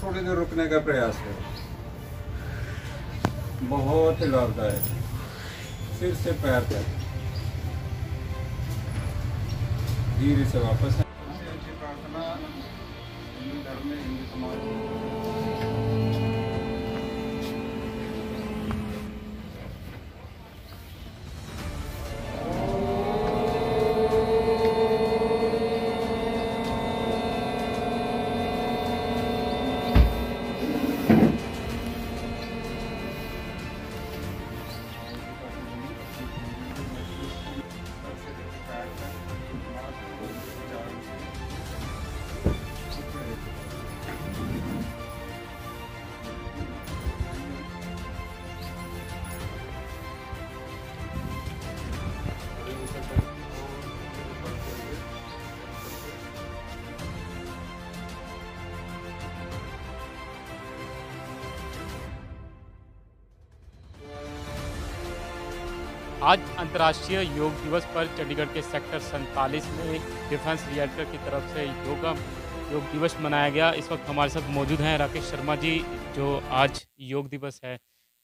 थोड़ी देर रुकने का प्रयास करें। बहुत ही लाभदायक, सिर से पैर तक धीरे से वापस अच्छी प्रार्थना हिंदू धर्म में, हिंदू समाज में। आज अंतर्राष्ट्रीय योग दिवस पर चंडीगढ़ के सेक्टर 47 में डिफेंस रिएक्टर की तरफ से योग दिवस मनाया गया। इस वक्त हमारे साथ मौजूद हैं राकेश शर्मा जी, जो आज योग दिवस है,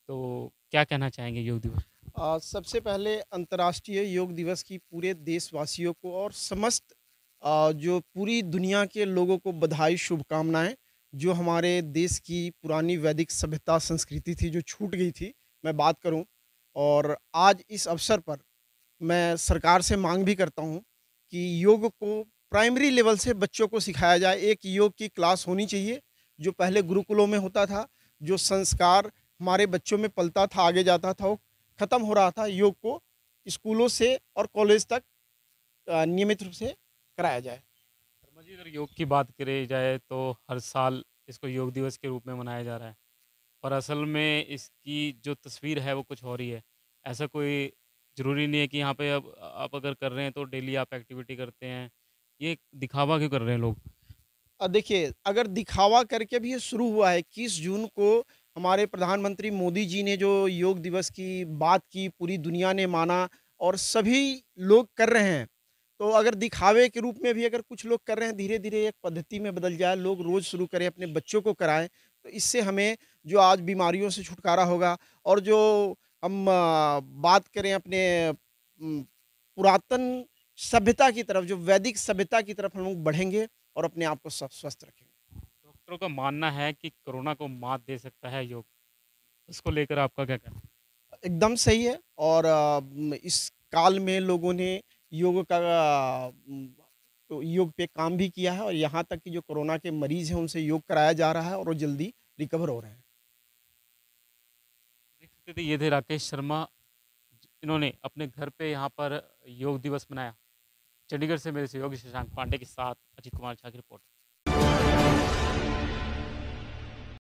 तो क्या कहना चाहेंगे योग दिवस? सबसे पहले अंतर्राष्ट्रीय योग दिवस की पूरे देशवासियों को और समस्त जो पूरी दुनिया के लोगों को बधाई, शुभकामनाएं। जो हमारे देश की पुरानी वैदिक सभ्यता संस्कृति थी जो छूट गई थी, मैं बात करूं, और आज इस अवसर पर मैं सरकार से मांग भी करता हूं कि योग को प्राइमरी लेवल से बच्चों को सिखाया जाए। एक योग की क्लास होनी चाहिए, जो पहले गुरुकुलों में होता था। जो संस्कार हमारे बच्चों में पलता था, आगे जाता था, वो ख़त्म हो रहा था। योग को स्कूलों से और कॉलेज तक नियमित रूप से कराया जाए। शर्मा जी, अगर योग की बात करी जाए तो हर साल इसको योग दिवस के रूप में मनाया जा रहा है, और असल में इसकी जो तस्वीर है वो कुछ और ही है। ऐसा कोई ज़रूरी नहीं है कि यहाँ पे अब आप अगर कर रहे हैं तो डेली आप एक्टिविटी करते हैं। ये दिखावा क्यों कर रहे हैं लोग? देखिए, अगर दिखावा करके भी ये शुरू हुआ है, 21 जून को हमारे प्रधानमंत्री मोदी जी ने जो योग दिवस की बात की, पूरी दुनिया ने माना और सभी लोग कर रहे हैं। तो अगर दिखावे के रूप में भी अगर कुछ लोग कर रहे हैं, धीरे-धीरे एक पद्धति में बदल जाए, लोग रोज़ शुरू करें, अपने बच्चों को कराएँ, तो इससे हमें जो आज बीमारियों से छुटकारा होगा। और जो हम बात करें अपने पुरातन सभ्यता की तरफ, जो वैदिक सभ्यता की तरफ हम लोग बढ़ेंगे और अपने आप को स्वस्थ रखेंगे। डॉक्टरों का मानना है कि कोरोना को मात दे सकता है योग। इसको लेकर आपका क्या कहना है? एकदम सही है। और इस काल में लोगों ने योग का तो योग पे काम भी किया है, और यहाँ तक कि जो कोरोना के मरीज़ हैं उनसे योग कराया जा रहा है और वो जल्दी रिकवर हो रहे हैं। देख सकते थे, ये थे राकेश शर्मा, इन्होंने अपने घर पे यहाँ पर योग दिवस मनाया। चंडीगढ़ से मेरे सहयोगी शशांक पांडे के साथ अजीत कुमार झा की रिपोर्ट।